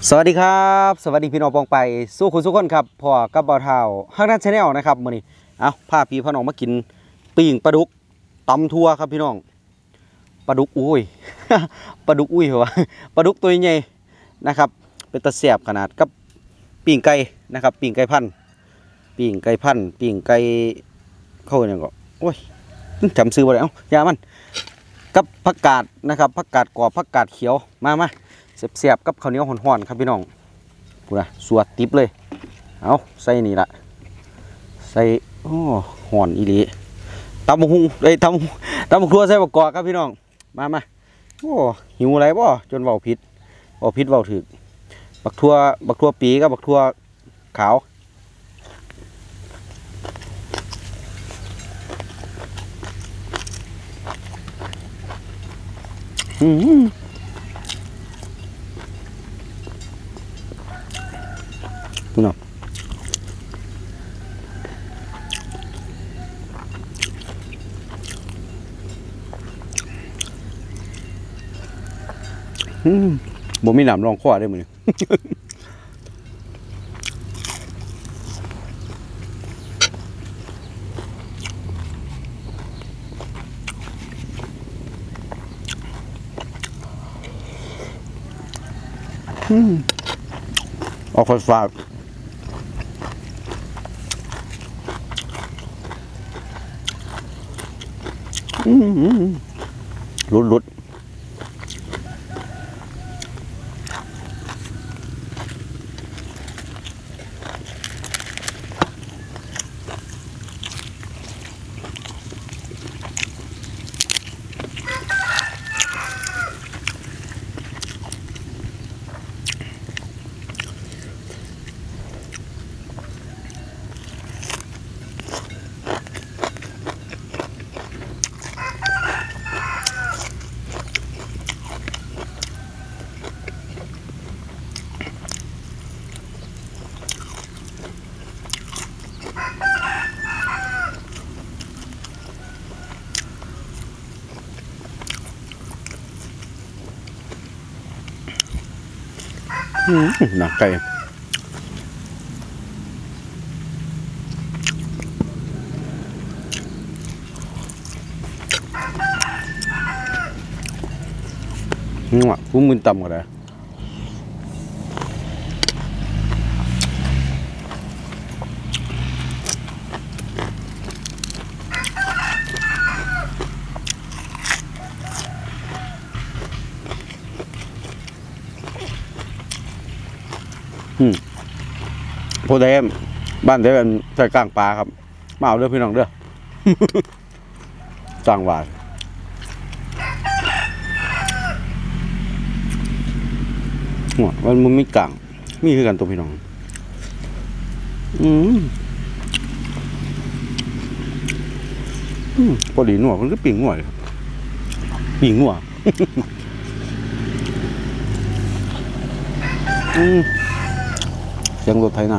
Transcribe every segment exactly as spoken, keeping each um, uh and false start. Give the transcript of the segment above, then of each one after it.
สวัสดีครับสวัสดีพี่น้องปองไปสู้คุณทุกคนครับพ่อกับบ่าวเฒ่าฮักนัทชาแนลนะครับมื้อนี้เอาพาพี่พ่อน้องมากินปิ้งปลาดุกตำทั่วครับพี่น้องปลาดุกอุ้ย ปลาดุกอุ้ยเหรอวะปลาดุกตัวใหญ่นะครับเป็นตะแซ่บขนาดกับปิ้งไก่นะครับปิ้งไก่พันปิ้งไก่พันปิ้งไก่เข้าเนี่ยก็โอ้ยจำซื้อบ่ได้เอ้ายามันกับผักกาดนะครับผักกาดกรอบผักกาดเขียวมามาเสียบๆกับข้าวเหนียวห่อนๆครับพี่น้องพูดนะสวดติบเลยเอาใส่นี่ละใส่โอ้ห่อนอีหลีตำบักหุ่งไอ้ตำตำบักครัวใส่บักกอกครับพี่น้องมามาโอ้หิวอะไรบ่จนเบาผิดเบาผิดเบาถึกบักทั่วบักทั่วปีกับบักทั่วขาวอืมพี่น้องอืมบ่มีหนามรองคอได้มื้อนี้อืมออกฝาดอืมลุดลุดหนักไก่งัวฟุ้งมึนต่ำก็ได้อืมโพธิ์แดงบ้านได้เป็นใจกลางปลาครับมาเอาเด้อพี่น้องเด้อ จ้างหวานหัวมันมันมีกลางมีคือกันตัวพี่น้องอืมอืมพอดีหนัวมันก็ปิ่งหัวเลยปิ่งหัว อืมเสียงรถไถนา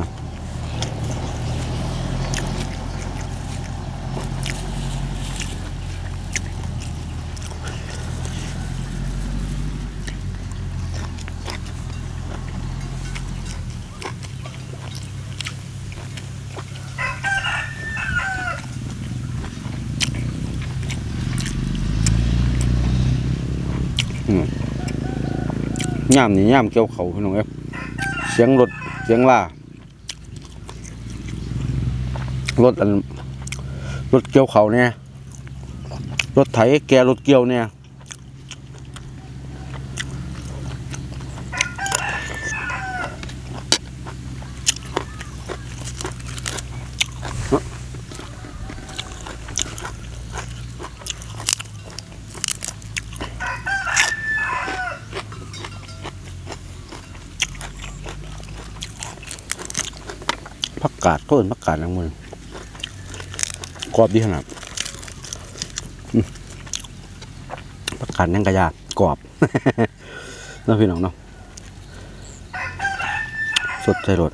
ย่ามนี่ย่ามเกี่ยวเขาพี่น้องเอ้ยเสียงรถเสียงล่ารถอันรถเกี่ยวเขาเนี่ยรถไถแกรถเกี่ยวเนี่ยผักกาดต้นผักกาดทั้งหมดกรอบดีขนาดผักกาดยังกระยากรอบ น้องพี่น้องเนาะสดใจรส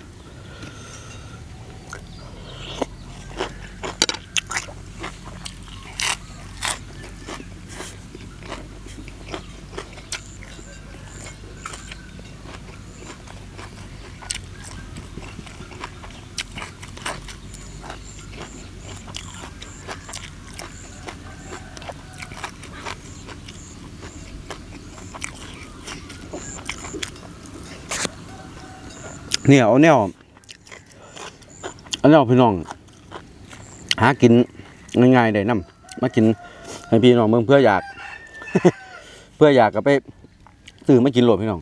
เนี่ยเอาแนวเอาแนวพี่น้องหากินง่ายๆได้นำมากินให้พี่น้องเมืองเพื่ออยาก เพื่ออยากก็ไปซื้อมากินโหลดพี่น้อง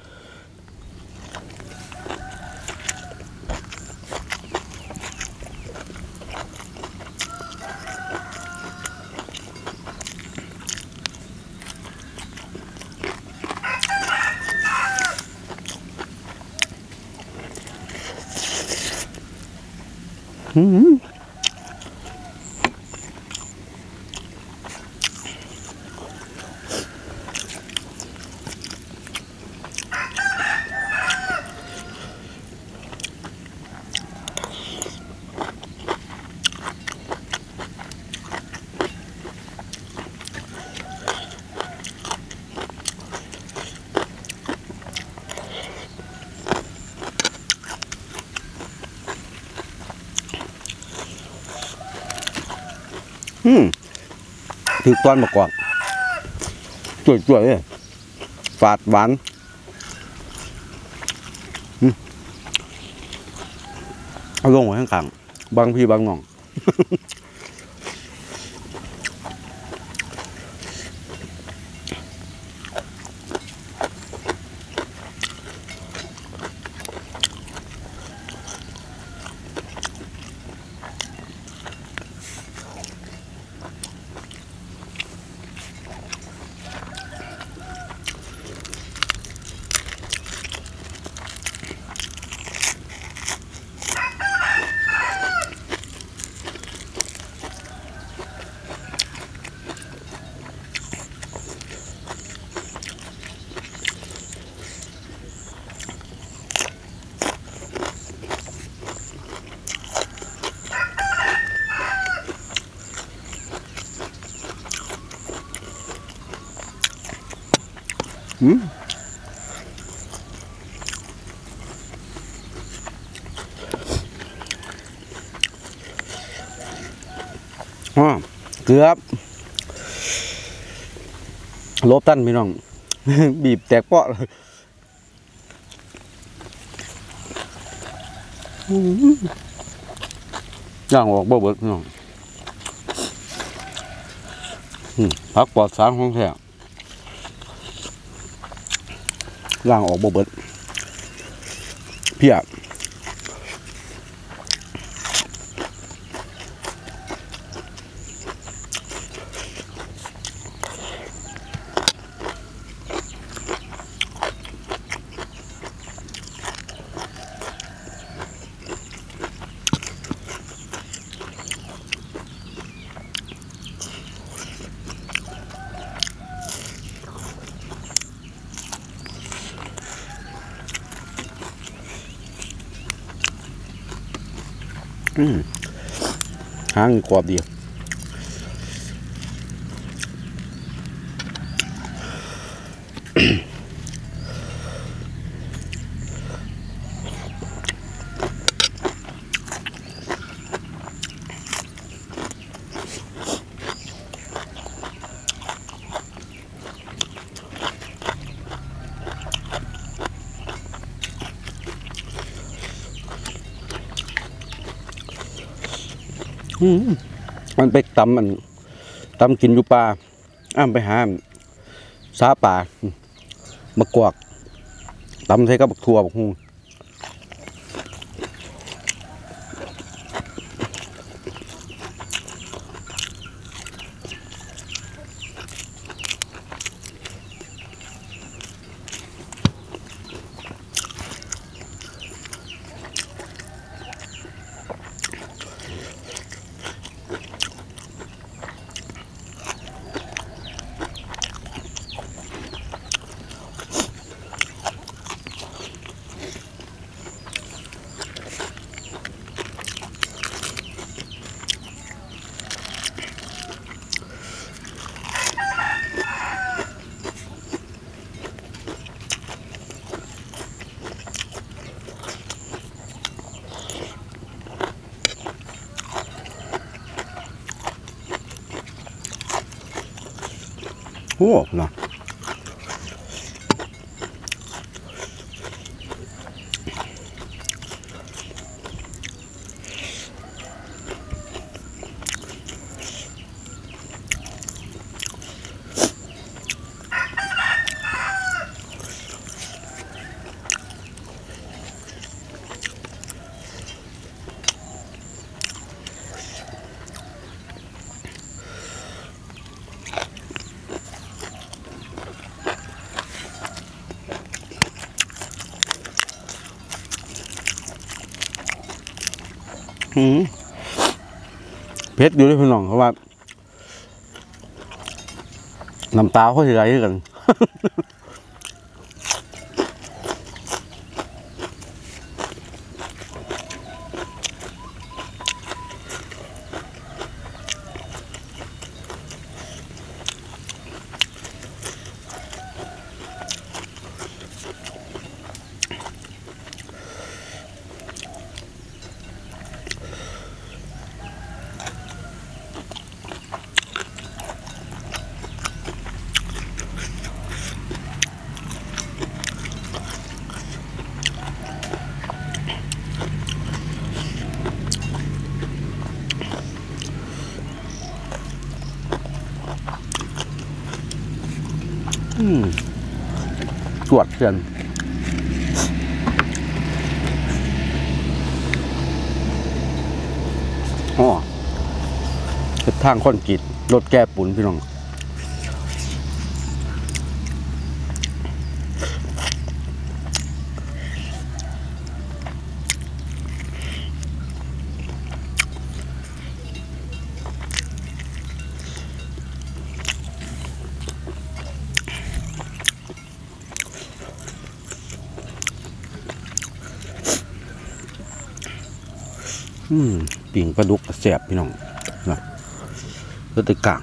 อืมอืมถือตอนมากกว่าจ่วยๆเลยฝาดหวานเอาลงไว้ข้างๆบางพี่บางน้องอืมอ๋อเกือบลบตันพี่น้อง บีบแตกเปาะเลยย่างออกบ่เบิดพี่น้องผักปลอดสารของแท้ย่างออกบ่เบิดเพียบหางกรอบดีมันไปตำมันตำกินอยู่ป่าอ้ามไปหาซาป่ามากวกตำใส่กับบักทั่วบักฮูโอ้เนาะเพชรอยู่ด้วยพี่น้องเพราะว่าน้ำตาเขาสิไหลกันจวดเกินอ๋อเป็นทางคอนกรีตรถแก้ปุ่นพี่น้องอืมปิ่งปลาดุกแสบพี่น้องนะก็ติดกลาง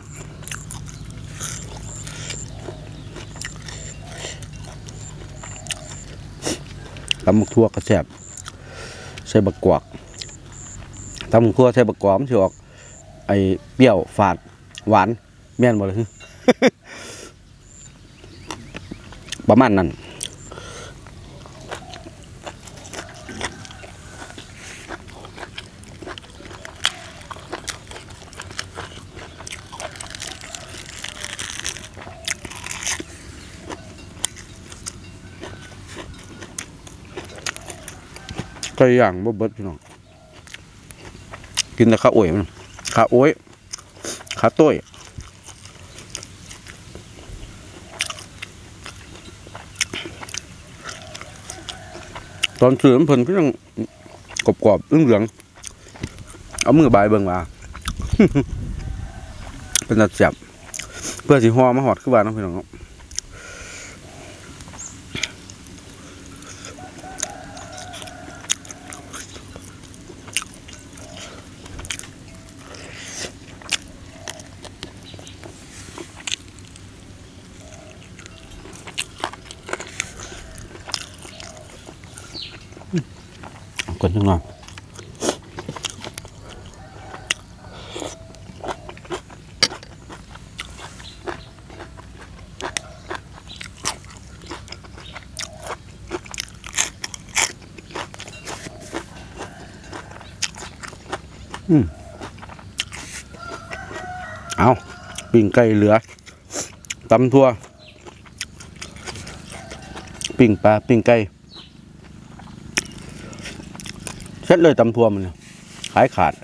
ตำบักทั่วกระแสบใส่บักกวากตำบักทั่วใส่บักกวากมันจะออกไอเปรี้ยวฝาดหวานแม่นหมดเลย ประมาณนั้นไก่ย่างบ่เบิดพี่น้องกินแต่ข้าวโอ้ยมันข้าวโอ้ยข้าวต้ยตอนซื้อมันเพิ่นก็ยังกรอบๆเหลืองๆเอามือบายเบิ่งว่า เป็นตัดจับเพื่อสิห่อมาหอดขึ้นบ้านน้องพี่น้องกดจังหน่อยอืมเอาปิ้งไก่เหลือตำทั่วปิ้งปลาปิ้งไก่เสร็จเลยตำทั่วมันขายขาด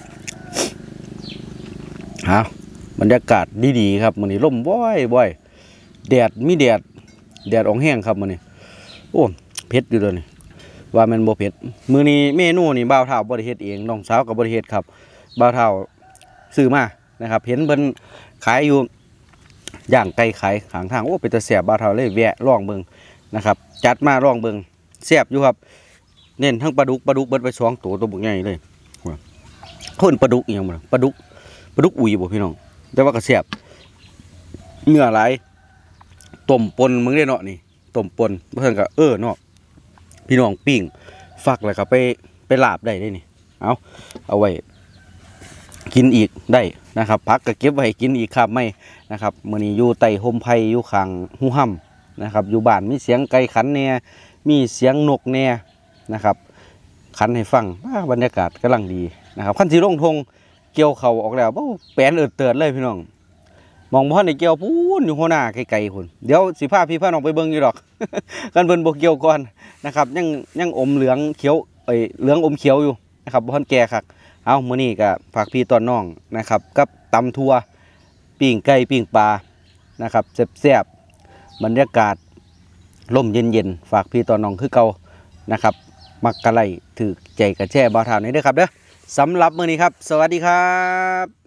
เอาบรรยากาศดีๆครับมันนี่ร่มบ่อยบ่อยแดดมีแดดแดดอ่องแห้งครับมันนี่โอ้เผ็ดอยู่เลยนี่ว่ามันบ่เผ็ดมื้อนี้เมนูนี่บ่าวเฒ่าบ่ได้เฮ็ดเองน้องสาวก็บ่ได้เฮ็ดครับบ่าวเฒ่าซื้อมานะครับเห็นเพิ่นขายอยู่ย่างไก่ขายข้างทางโอ้เป็นตาแซ่บบ่าวเฒ่าเลยแวะลองเบิ่งนะครับจัดมาลองเบิ่งแซ่บอยู่ครับเน้นทั้งปลาดุกปลาดุกเบิดไปสองตัวตัวบุกใหญ่เลยคนปลาดุกอย่างมันปลาดุกปลาดุกอุยบ่พี่น้องแต่ว่ากระแซ่บเนื้อหลายต้มปนมึงได้เนาะนี่ต้มปนเพื่อนก็เออเนาะพี่น้องปิ้งฟักแล้วก็ไปไปลาบได้ได้นี่เอาเอาไว้กินอีกได้นะครับพักก็เก็บไว้กินอีกครับไม่นะครับมื้อนี้อยู่ใต้ห่มไผ่อยู่ข้างหูห้ำนะครับอยู่บ้านมีเสียงไก่ขันเนี่ยมีเสียงนกเนี่ยนะครับขันให้ฟังบรรยากาศกำลังดีนะครับขั้นสีลงทงเกี่ยวเข่าออกแล้วแปลนเอิดเติดเลยพี่น้องมองพ่อในเกี่ยวพูนอยู่หัวหน้าไกลๆคนเดี๋ยวสิพาพี่พาน้องไปเบิ้งอยู่ดอก กันเบิ้งบกเกี่ยวก่อนนะครับยังยังอมเหลืองเขียวเอ้ยเหลืองอมเขียวอยู่นะครับพ่อนแก่ครับเอามื้อนี้ก็ฝากพี่ตอนน้องนะครับกับตำทั่วปิ้งไก่ปิ้งปลานะครับแซ่บๆบรรยากาศลมเย็นๆฝากพี่ตอนน้องคือเก่านะครับมักกะไลถือใจกระแช่บ่าวเฒ่านี่เด้อครับเด้อสำหรับมื้อนี้ครับสวัสดีครับ